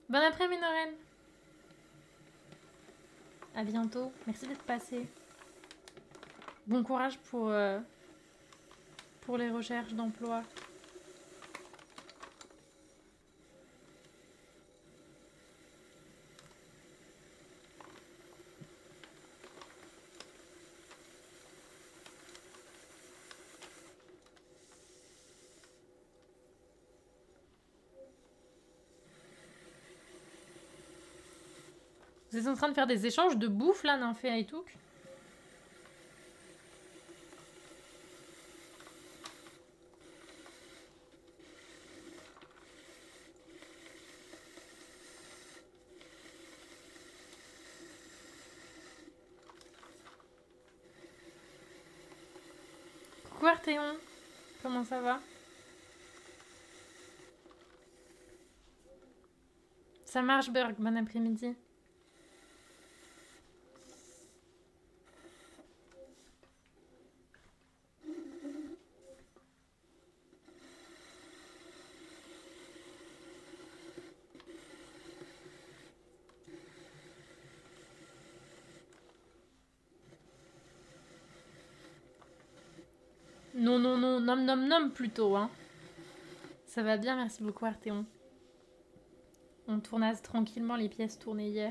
Bon après-midi, Noreen. À bientôt. Merci d'être passé. Bon courage pour les recherches d'emploi. Vous êtes en train de faire des échanges de bouffe là, Nymphéa et Touk? Coucou Arthéon, comment ça va? Ça marche, Berg, bon après-midi. Non, non, non, nom, nom, nom plutôt, hein. Ça va bien, merci beaucoup Arthéon. On tournasse tranquillement les pièces tournées hier.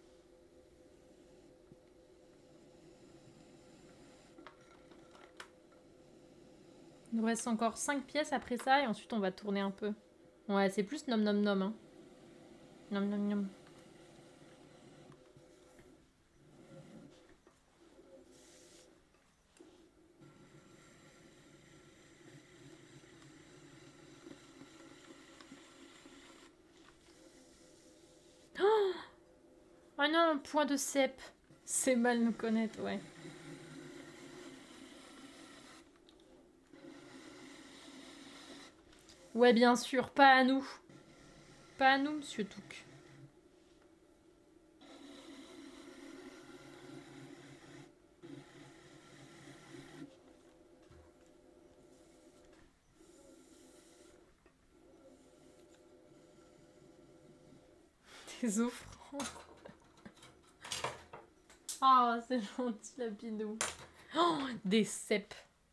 Il nous reste encore 5 pièces après ça et ensuite on va tourner un peu. Ouais, c'est plus nom nom nom. Hein. Nom nom nom. Oh non, point de cep. C'est mal nous connaître, ouais. Ouais, bien sûr, pas à nous. Pas à nous, monsieur Touk. Des offrandes. Oh, c'est gentil, la bidou. Oh, des cèpes.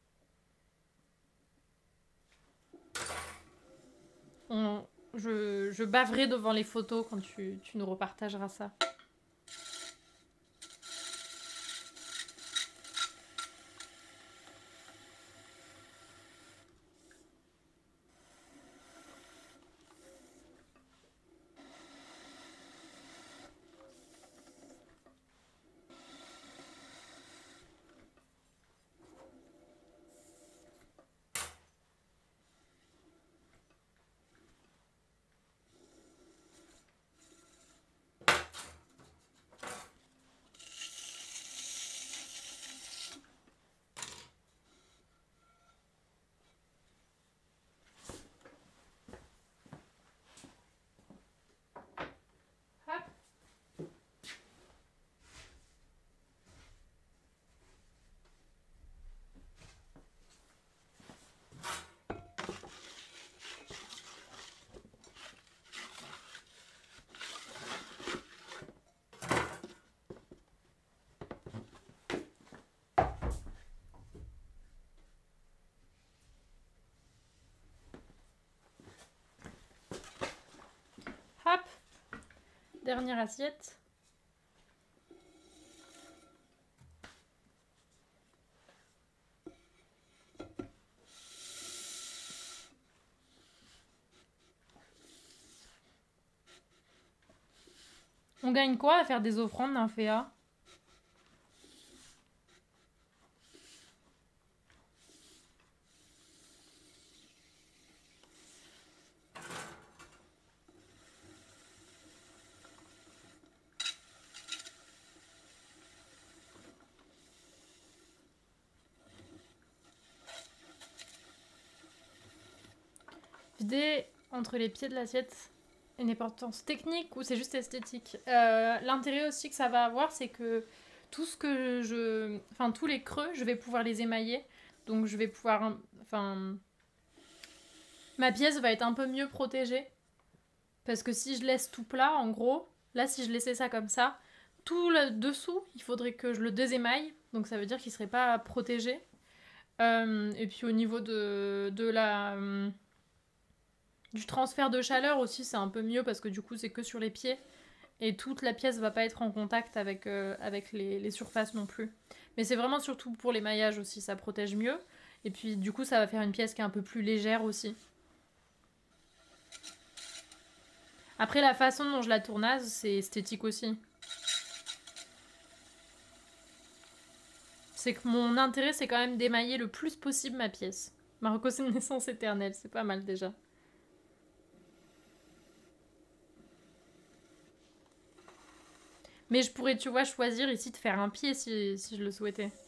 Je baverai devant les photos quand tu nous repartageras ça. Hop. Dernière assiette. On gagne quoi à faire des offrandes, Nymphéa? Vider entre les pieds de l'assiette une importance technique ou c'est juste esthétique? L'intérêt aussi que ça va avoir, c'est que tout ce que je... Enfin, tous les creux, je vais pouvoir les émailler. Donc je vais pouvoir... Enfin... Ma pièce va être un peu mieux protégée. Parce que si je laisse tout plat, en gros, là, si je laissais ça comme ça, tout le dessous, il faudrait que je le désémaille. Donc ça veut dire qu'il serait pas protégé. Et puis au niveau du transfert de chaleur aussi, c'est un peu mieux parce que du coup, c'est que sur les pieds. Et toute la pièce va pas être en contact avec les surfaces non plus. Mais c'est vraiment surtout pour les maillages aussi, ça protège mieux. Et puis du coup, ça va faire une pièce qui est un peu plus légère aussi. Après, la façon dont je la tournasse, c'est esthétique aussi. C'est que mon intérêt, c'est quand même d'émailler le plus possible ma pièce. Ma reconnaissance éternelle, c'est pas mal déjà. Mais je pourrais, tu vois, choisir ici de faire un pied si je le souhaitais.